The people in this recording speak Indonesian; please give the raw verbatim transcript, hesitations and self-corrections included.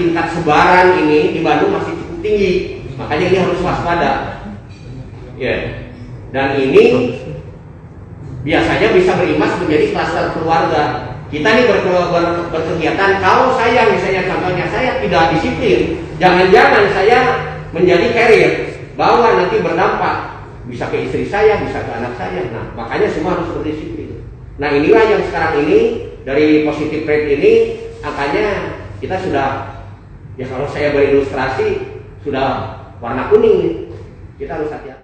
tingkat sebaran ini di Bandung masih cukup tinggi, makanya ini harus waspada. Ya, dan ini biasanya bisa berimbas menjadi klaster keluarga. Kita nih ber, ber, berkegiatan, kalau saya misalnya contohnya saya tidak disiplin, jangan-jangan saya menjadi carrier, bahwa nanti berdampak bisa ke istri saya, bisa ke anak saya. Nah, makanya semua harus berdisiplin. Nah, inilah yang sekarang ini dari positive rate ini angkanya kita sudah, ya kalau saya berilustrasi sudah warna kuning. Kita harus hati-hati.